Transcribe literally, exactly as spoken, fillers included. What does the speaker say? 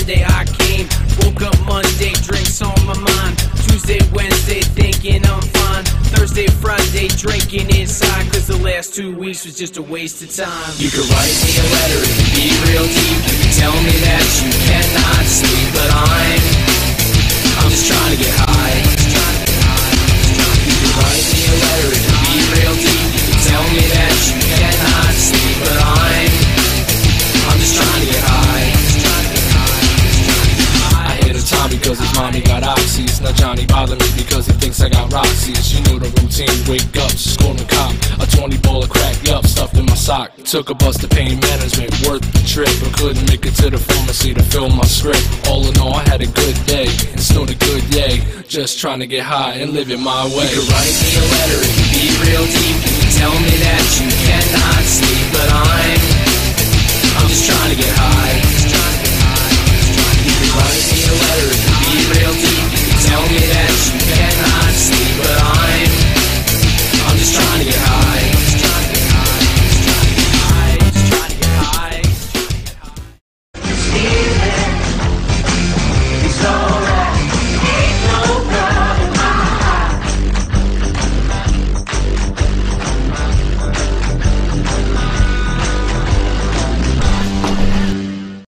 Sunday I came, woke up Monday, drinks on my mind. Tuesday, Wednesday, thinking I'm fine. Thursday, Friday, drinking inside, cause the last two weeks was just a waste of time. You could write me a letter, it could be real deep. You could tell me that you cannot sleep, but I'm, I'm just trying to get high. You could write me a letter, it could be real deep. You could tell me that you cannot sleep, but I'm, I'm just trying to get high. I hit a Tommy cause his mommy got oxys. Now Johnny bother me because he thinks I got Roxy's. You know the routine, wake up, score a cop. A twenty ball of crack, yup, stuffed in my sock. Took a bus to pain management, worth the trip, but couldn't make it to the pharmacy to fill my script. All in all, I had a good day, and snowed a good yay. Just trying to get high and live it my way. You could write me a letter, it could be real deep. You could tell me that you cannot sleep, but I'm, I'm just trying to get high.